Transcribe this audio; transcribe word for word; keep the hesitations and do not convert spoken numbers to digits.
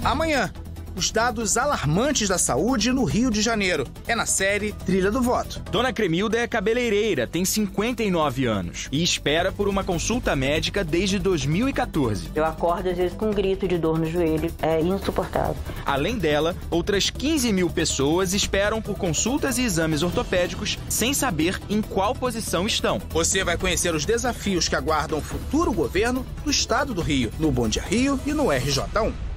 Amanhã, os dados alarmantes da saúde no Rio de Janeiro. É na série Trilha do Voto. Dona Cremilda é cabeleireira, tem cinquenta e nove anos e espera por uma consulta médica desde dois mil e quatorze. Eu acordo às vezes com um grito de dor no joelho, é insuportável. Além dela, outras quinze mil pessoas esperam por consultas e exames ortopédicos sem saber em qual posição estão. Você vai conhecer os desafios que aguardam o futuro governo do estado do Rio, no Bom Dia Rio e no R J um.